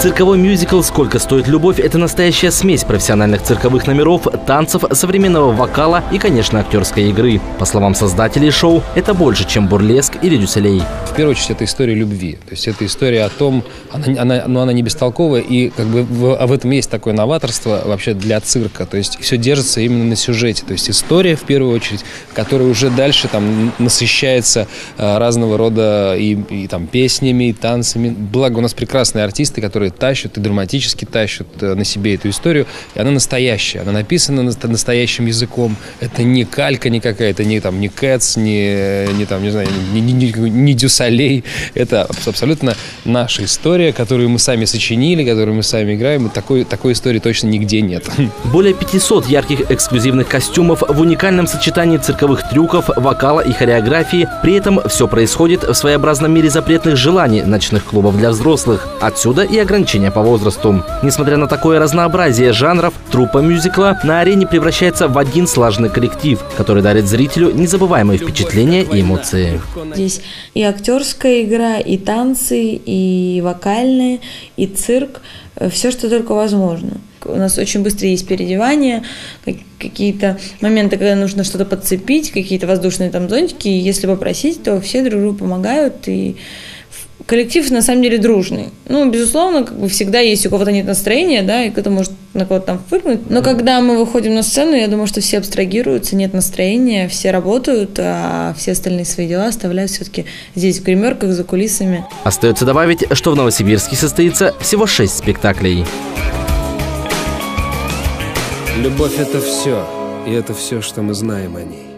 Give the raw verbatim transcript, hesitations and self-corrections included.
Цирковой мюзикл «Сколько стоит любовь» – это настоящая смесь профессиональных цирковых номеров, танцев, современного вокала и, конечно, актерской игры. По словам создателей шоу, это больше, чем бурлеск или дюсселей. В первую очередь, это история любви. То есть это история о том, она, она, но она не бестолковая, и как бы в, в этом есть такое новаторство вообще для цирка. То есть все держится именно на сюжете. То есть история, в первую очередь, которая уже дальше там насыщается а, разного рода и, и там песнями, и танцами. Благо у нас прекрасные артисты, которые тащат и драматически тащат на себе эту историю, и она настоящая, она написана настоящим языком, это не калька никакая, это не там не Кэтс, не, не там, не знаю, не, не, не, не Дюсалей, это абсолютно наша история, которую мы сами сочинили, которую мы сами играем, и такой, такой истории точно нигде нет. Более пятисот ярких эксклюзивных костюмов в уникальном сочетании цирковых трюков, вокала и хореографии, при этом все происходит в своеобразном мире запретных желаний ночных клубов для взрослых, отсюда и ограничения по возрасту. Несмотря на такое разнообразие жанров, труппа мюзикла на арене превращается в один слаженный коллектив, который дарит зрителю незабываемые впечатления и эмоции. Здесь и актерская игра, и танцы, и вокальные, и цирк, все, что только возможно. У нас очень быстро есть переодевания, какие-то моменты, когда нужно что-то подцепить, какие-то воздушные там зонтики, и если попросить, то все друг другу помогают, и коллектив на самом деле дружный. Ну, безусловно, как бы всегда есть у кого-то нет настроения, да, и кто-то может на кого-то там фыркнуть. Но когда мы выходим на сцену, я думаю, что все абстрагируются, нет настроения, все работают, а все остальные свои дела оставляют все-таки здесь, в гримерках, за кулисами. Остается добавить, что в Новосибирске состоится всего шесть спектаклей. Любовь – это все, и это все, что мы знаем о ней.